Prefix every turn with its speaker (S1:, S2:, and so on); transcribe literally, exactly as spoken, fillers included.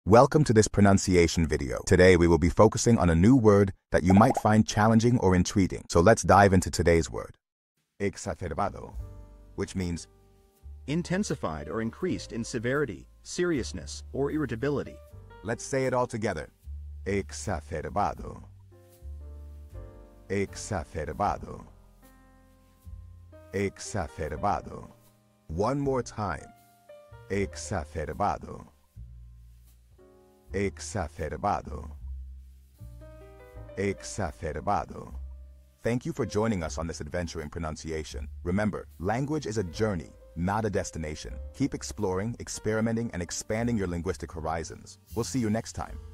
S1: Welcome to this pronunciation video. Today we will be focusing on a new word that you might find challenging or intriguing. So let's dive into today's word. Exacerbado, which means
S2: intensified or increased in severity, seriousness, or irritability.
S1: Let's say it all together. Exacerbado. Exacerbado. Exacerbado. One more time. Exacerbado. Exacerbado. Exacerbado. Thank you for joining us on this adventure in pronunciation. Remember, language is a journey, not a destination. Keep exploring, experimenting, and expanding your linguistic horizons. We'll see you next time.